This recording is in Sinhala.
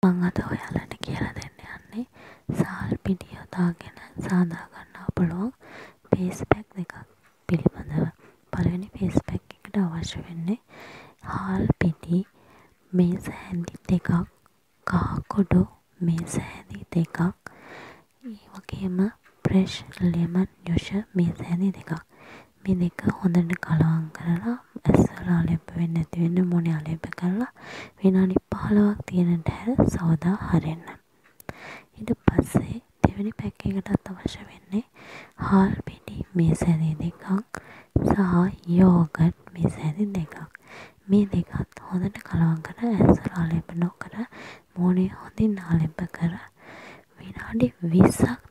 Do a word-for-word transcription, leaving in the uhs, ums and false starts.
මං අද ඔයාලට කියලා දෙන්න යන්නේ සාල් පිටි යොදාගෙන සාදා ගන්න පුළුවන් ෆේස් පැක් දෙකක් පිළිබඳව. පළවෙනි ෆේස් පැක් එකට අවශ්‍ය වෙන්නේ හාල් පිටි මේස හැඳි දෙකක්, කහ කුඩු මේස හැඳි දෙකක්, ඒ වගේම ෆ්‍රෙෂ් ලෙමන් යුෂ මේස හැඳි දෙකක්. මේ දෙක හොඳට කලවම් කරලා ඇස්වල ආලේප වෙන්නේ නැති වෙන්න මොනේ ආලේප කරලා විනාඩි පහළොවක් තියෙන දැල් සෝදා හරින්න. ඊට පස්සේ දෙවෙනි පැක් එකටත් අවශ්‍ය වෙන්නේ හාල් පිටි මේස හැඳි දෙකක් සහ යෝගට් මේස හැඳි දෙකක්. මේ දෙකත් හොඳට කලවම් කරලා ඇස්වල ආලේප නොකර මොනේ හොඳින් ආලේප කර විනාඩි විස්සක්